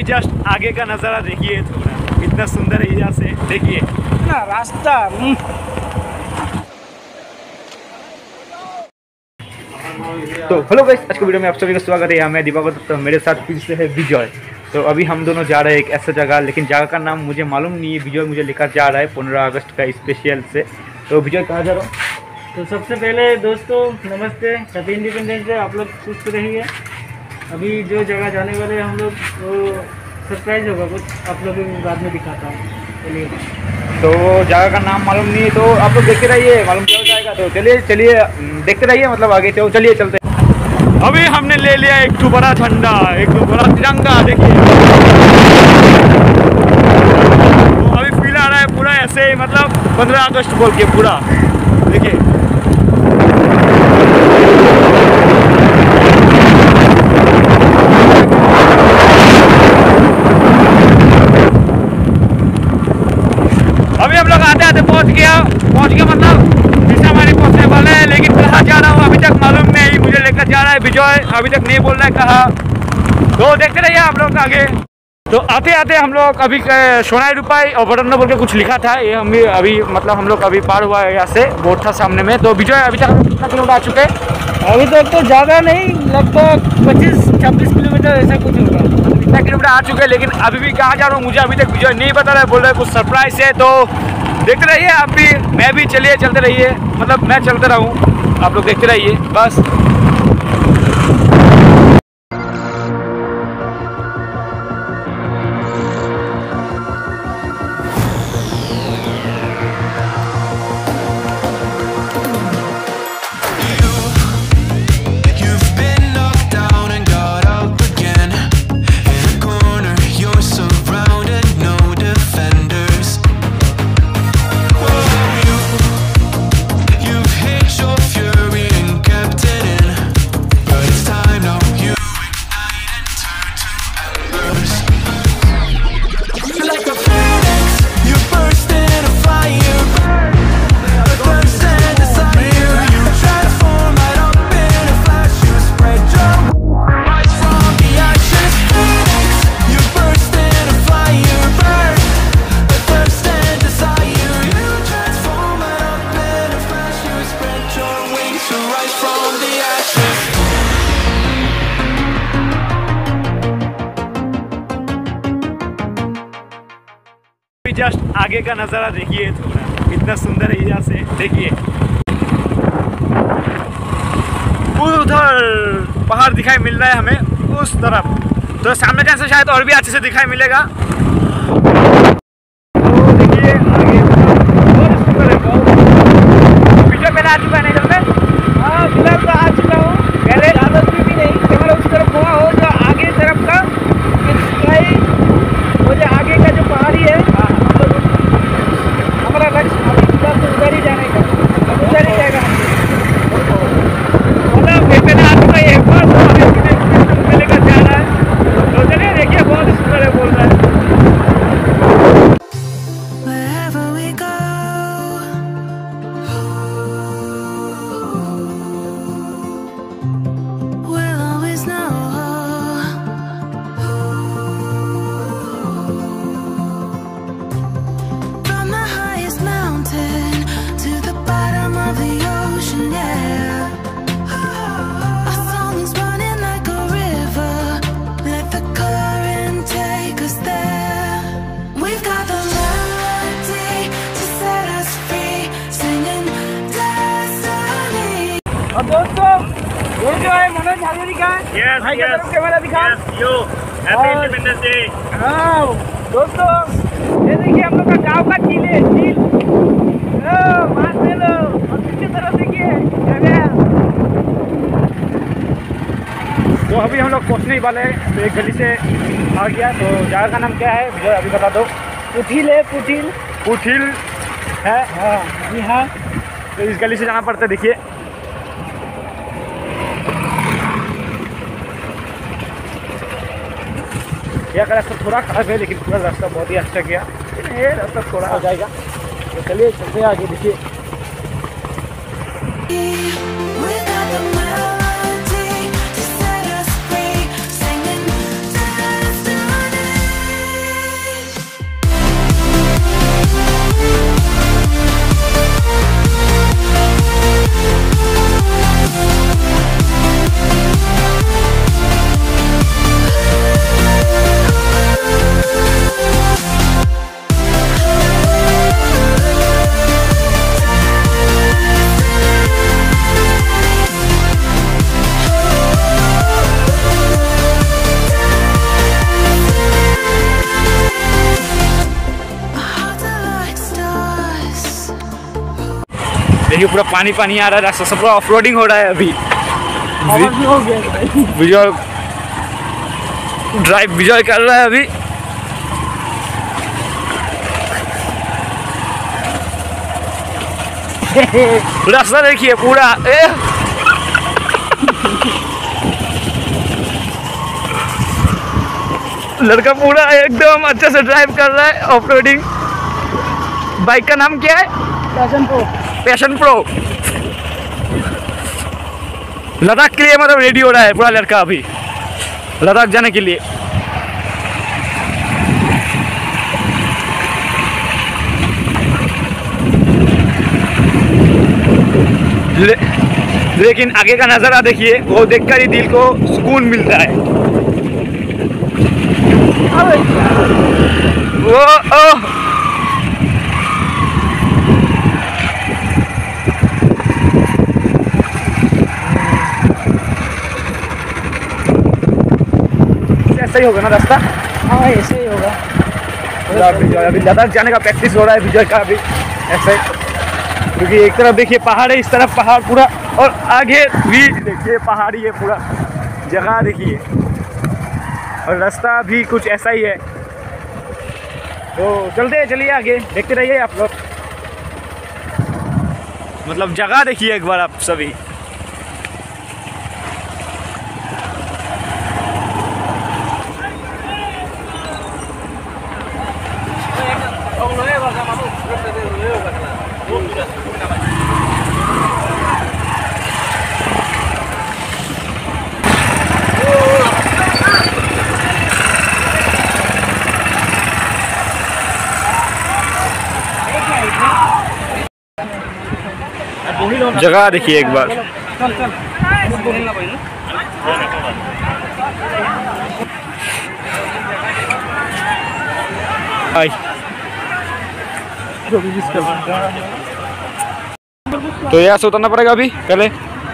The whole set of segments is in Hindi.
जस्ट आगे का नज़ारा देखिए, थोड़ा कितना सुंदर है यहाँ से, देखिए ना रास्ता। तो हेलो गाइस, आज की वीडियो में आप सभी का स्वागत है। मैं दिवाकर, तो मेरे साथ फिर से है विजय। तो अभी हम दोनों जा रहे हैं एक ऐसा जगह, लेकिन जगह का नाम मुझे मालूम नहीं है। विजय मुझे लेकर जा रहा है 15 अगस्त का स्पेशल से। तो विजय कहाँ जा रहा हूँ? तो सबसे पहले दोस्तों नमस्ते, हैप्पी इंडिपेंडेंस डे। आप लोग खुश रहिए। अभी जो जगह जाने वाले हम लोग वो सरप्राइज होगा कुछ, आप लोगों को बाद में दिखाता हूँ। चलिए, तो जगह का नाम मालूम नहीं है, तो आप लोग देखते रहिए, मालूम चल जाएगा। तो चलिए देखते रहिए, मतलब आगे तो चलिए चलते। अभी हमने ले लिया एक तो बड़ा झंडा, एक तो बड़ा तिरंगा, देखिए। तो अभी फील आ रहा है पूरा ऐसे, मतलब 15 अगस्त बोल के पूरा, देखिए। अभी हम लोग आते आते पहुंच गया, मतलब जैसे हमारे पहुंचने वाला है, लेकिन कहाँ जा रहा हूँ अभी तक मालूम नहीं। मुझे लेकर जा रहा है विजय, अभी तक नहीं बोल रहा है कहाँ। तो देखते रहिए आप लोग आगे। तो आते आते हम लोग अभी सोनाई रुपाई और बटन बोल के कुछ लिखा था, ये हम भी अभी मतलब हम लोग अभी पार हुआ है यहाँ से, बोर्ड था सामने में। तो विजय अभी तक कितना किलोमीटर आ चुके हैं? अभी तक तो ज़्यादा नहीं, लगभग 25-26 किलोमीटर ऐसा कुछ होगा। इतना किलोमीटर आ चुके हैं, लेकिन अभी भी कहाँ जा रहा हूँ मुझे अभी तक विजय नहीं बता रहा है, बोल रहे कुछ सरप्राइज है। तो देखते रहिए आप भी, मैं भी, चलिए चलते रहिए, मतलब मैं चलते रहूँ, आप लोग देखते रहिए बस। जस्ट आगे का नज़ारा देखिए, थोड़ा कितना सुंदर है यहाँ से, देखिए। उधर पहाड़ दिखाई मिल रहा है हमें उस तरफ, तो सामने जाने से शायद और भी अच्छे से दिखाई मिलेगा। तो देखिए आगे बहुत सुंदर है, पीछे पहले आ चुका है, नहीं चलते? हाँ, फिलहाल तो आ चुका हूँ। पहले ज़्यादा भी नहीं, कैमरा उस तरफ घुमा हो जो आगे तरफ का, वो जो आगे का जो पहाड़ी है, हमारा लक्ष्य तो उधर ही जाने का, उधर ही जाएगा। मतलब पहले आ चुका है एक बार, तो अभी लेकर जा रहा है। तो चलिए देखिए, बहुत सुंदर है, बोल रहा है। और दोस्तों ये जो है मनोज हाजरी का भाई का तरफ कैमरा दिखा। Happy independence day. हाँ दोस्तों, ये देखिए हम लोग का गाँव का झील है, झील मार ले लो। और पीछे तरफ देखिए, तो अभी हम लोग पहुँचने ही वाले हैं। तो एक गली से आ गया। तो जगह का नाम क्या है मुझे अभी बता दो। पुठिल है, पुठिल है। हाँ जी हाँ। तो इस गली से जाना पड़ता है, देखिए। यह रास्ता थोड़ा खराब है, लेकिन पूरा रास्ता बहुत ही अच्छा गया। ये रास्ता थोड़ा हो जाएगा, तो चलिए चलते आगे, देखिए। देखिए पूरा पानी पानी आ रहा है, रास्ता सब पूरा ऑफ रोडिंग हो रहा है अभी। हो गया विजय ड्राइव विजय कर रहा है अभी। रास्ता देखिए पूरा लड़का पूरा एकदम अच्छे से ड्राइव कर रहा है ऑफ रोडिंग। बाइक का नाम क्या है? Passion pro. लद्दाख के लिए मतलब रेडी हो रहा है पूरा लड़का अभी, लद्दाख जाने के लिए। लेकिन आगे का नज़ारा देखिए, वो देखकर ही दिल को सुकून मिलता है। वो ऐसा ही होगा ना रास्ता? हाँ ऐसे ही होगा। अभी लद्दाख जाने का प्रैक्टिस हो रहा है विजय का अभी ऐसे, क्योंकि एक तरफ देखिए पहाड़ है, इस तरफ पहाड़ पूरा, और आगे भी देखिए पहाड़ी है पूरा, जगह देखिए, और रास्ता भी कुछ ऐसा ही है। तो चलिए आगे देखते रहिए आप लोग। मतलब जगह देखिए एक बार आप सभी। जगह देखिए एक बार। तो यहाँ से उतरना पड़ेगा अभी पहले।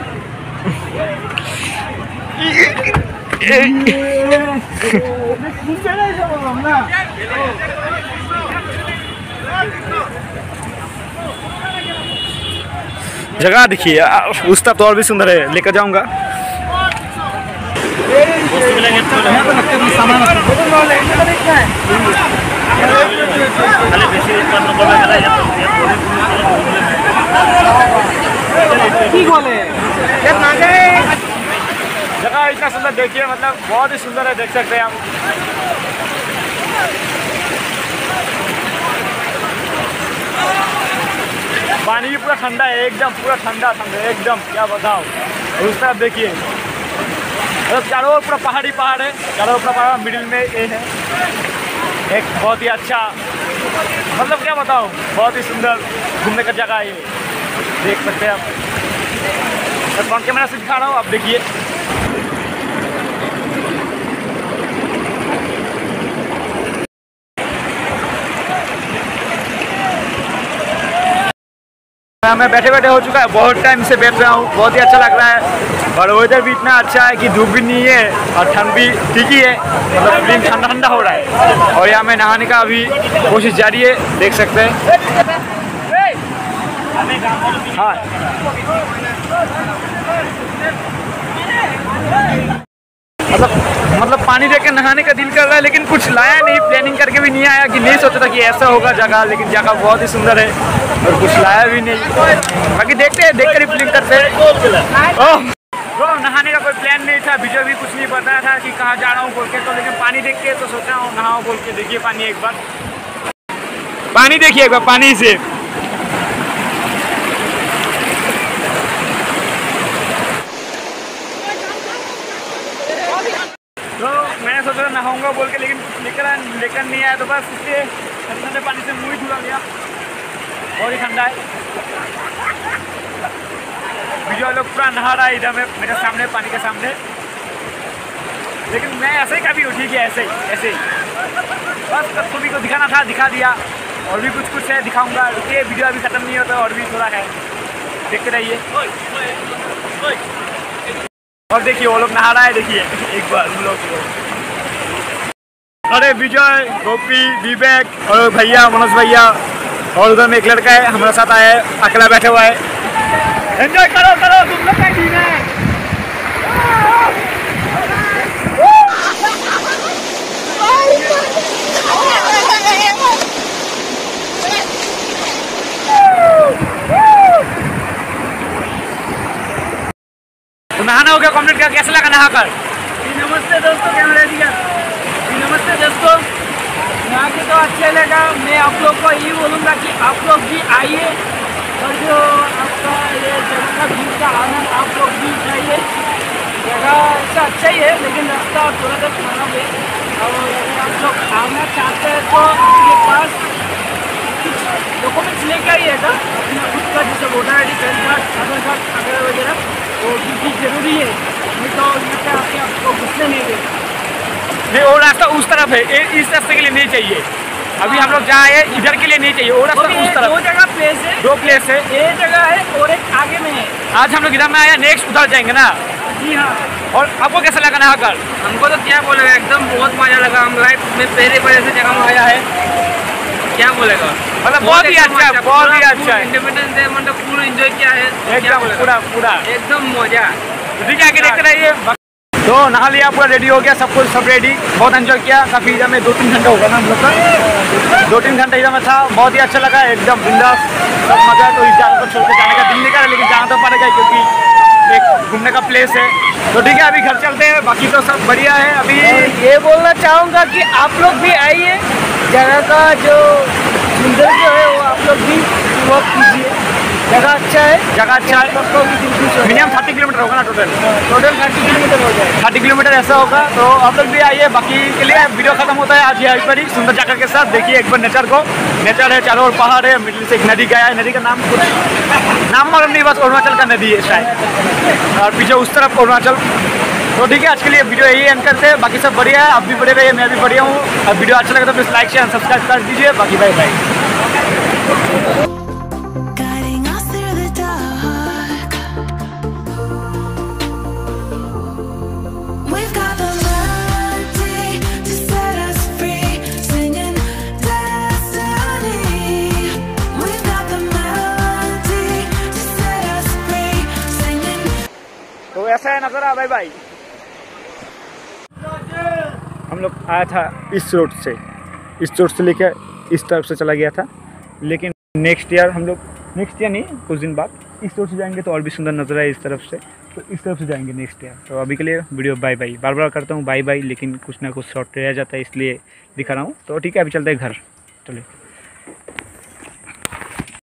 जगह देखिए उस तरफ तो और भी सुंदर है, लेकर जाऊंगा। जगह इतना सुंदर देखिए, मतलब बहुत ही सुंदर है, देख सकते हैं आप। पानी भी पूरा ठंडा है एकदम, पूरा ठंडा एकदम, क्या बताओ। और उस तरफ देखिए, मतलब चारों ओर पूरा पहाड़ी पहाड़ है, चारों ओर पूरा पहाड़, मिडिल में ये है एक बहुत ही अच्छा, मतलब क्या बताओ, बहुत ही सुंदर घूमने का जगह है ये, देख सकते हैं आप। मैं फ्रंट कैमरा से दिखा रहा हूँ, आप देखिए। मैं बैठे बैठे हो चुका है, बहुत टाइम से बैठ रहा हूँ, बहुत ही अच्छा लग रहा है। और वेदर भी इतना अच्छा है कि धूप भी नहीं है और ठंड भी ठीक ही है, मतलब फीलिंग ठंडा ठंडा हो रहा है। और यहाँ में नहाने का अभी कोशिश जारी है, देख सकते हैं। हाँ मतलब पानी देख के नहाने का दिल कर रहा है, लेकिन कुछ लाया नहीं, प्लानिंग करके भी नहीं आया, कि नहीं सोचा था कि ऐसा होगा जगह, लेकिन जगह बहुत ही सुंदर है और कुछ लाया भी नहीं। बाकी देखते हैं, देख कर ही प्लानिंग करते हैं। तो नहाने का कोई प्लान नहीं था, विजय भी कुछ नहीं बताया था कि कहाँ जा रहा हूँ बोल के, तो लेकिन पानी देख के तो सोचा हूँ नहाओ बोल के। देखिए पानी एक बार, पानी देखिए एक बार, पानी से तो मैंने सोचा नहाऊंगा बोल के, लेकिन लेकर नहीं आया, तो बस इसलिए ठंडे पानी से मुँह ही धुला लिया। बहुत ही ठंडा है। विजय लोग पूरा नहा रहा है इधर में मेरे सामने, पानी के सामने, लेकिन मैं ऐसे ही कभी उठी गया, ऐसे ही बस सभी को दिखाना था, दिखा दिया। और भी कुछ है दिखाऊंगा, रुकिए, वीडियो अभी ख़त्म नहीं होता, और भी थोड़ा है, देखते रहिए। और देखिए वो लोग नहा रहा है, देखिए एक बार उन लोग। अरे विजय, गोपी, विवेक और भैया मनोज भैया, और उधर में एक लड़का है हमारे साथ आया है, अकेला बैठा हुआ है। एंजॉय करो करो, तुम लोग का टीम है। तो नहाना हो गया कंप्लीट, क्या कैसा लगा नहा कर? नमस्ते दोस्तों, कैमरा दिया। नमस्ते दोस्तों, यहाँ के तो अच्छा लगा। मैं आप लोग को ये बोलूँगा कि आप लोग भी आइए और जो आपका ये जगह का व्यू का आनंद आप लोग भी उठाइए। जगह ऐसा अच्छा ही है, लेकिन रास्ता थोड़ा सा खराब है। और अगर आप लोग आना चाहते हैं तो आपके पास कुछ डॉक्यूमेंट्स लेकर आइएगा, अपना खुद का जैसे voter I D, PAN card, Aadhaar card वगैरह वगैरह, वो भी जरूरी है। नहीं तो यहाँ पे आके आपको घुसने नहीं देगा। नहीं, वो रास्ता उस तरफ है, इस रास्ते के लिए नहीं चाहिए। अभी हम लोग जहाँ आए इधर के लिए नहीं चाहिए, वो रास्ता उस तरफ। दो जगह प्लेस है, दो प्लेस है, एक जगह है और एक आगे में है। आज हम लोग इधर में आया, नेक्स्ट उधर जाएंगे ना। जी हाँ। और आपको कैसा लगा नहा कर? हमको तो क्या बोलेगा, एकदम बहुत मजा लगा। हम लाइफ में पहले बार ऐसे जगह में आया है, क्या बोलेगा, मतलब बहुत ही अच्छा है, बहुत ही अच्छा है। इंडिपेंडेंस डे मतलब पूरा एंजॉय किया है एकदम पूरा पूरा एकदम मजा। ठीक है, आगे देखते रहिए। तो नहा लिया, पूरा रेडी हो गया, सब कुछ सब रेडी, बहुत एंजॉय किया। काफ़ी इधर में 2-3 घंटा होगा ना हम लोग का, 2-3 घंटा इधर में था। बहुत ही अच्छा लगा, एकदम बिंदास, सब मजा। तो इस जगह को छोड़ के जाने का दिल नहीं कर रहा, लेकिन जाना तो पड़ेगा क्योंकि एक घूमने का प्लेस है। तो ठीक है, अभी घर चलते हैं, बाकी तो सब बढ़िया है। अभी ये बोलना चाहूँगा कि आप लोग भी आइए, जगह का जो सुंदर जो है वो आप लोग भी वॉक कीजिए। जगह अच्छा है, जगह अच्छा है। मिनिमम 30 किलोमीटर होगा ना टोटल 30 किलोमीटर हो जाए। 30 किलोमीटर ऐसा होगा। तो आप लोग भी आइए। बाकी के लिए वीडियो खत्म होता है आज यहीं पर ही, सुंदर जगह के साथ। देखिए एक बार नेचर को, नेचर है, चारों ओर पहाड़ है, मिडिल से एक नदी गया है। नदी का नाम कुछ नाम मालूम नहीं, बस अरुणाचल का नदी है शायद, और पीछे उस तरफ अरुणाचल। तो ठीक है, आज के लिए वीडियो यही एंड करते हैं। बाकी सब बढ़िया है, आप भी बढ़िया रहिए, मैं भी बढ़िया हूँ। अब वीडियो अच्छा लगा तो प्लीज़ लाइक शेयर सब्सक्राइब कर दीजिए। बाकी बाय बाय। तो ऐसा है नज़ारा। Bye bye. हम लोग आया था इस रोड से लेकर इस तरफ से चला गया था, लेकिन नेक्स्ट ईयर हम लोग, नेक्स्ट ईयर नहीं कुछ दिन बाद इस रोड से जाएंगे तो और भी सुंदर नज़ारा है इस तरफ से। तो इस तरफ से जाएंगे नेक्स्ट ईयर। तो अभी के लिए वीडियो बाय बाय, बार बार करता हूँ बाय बाय, लेकिन कुछ ना कुछ शॉर्ट रह जाता है इसलिए दिखा रहा हूँ। तो ठीक है, अभी चलते हैं घर, चलिए।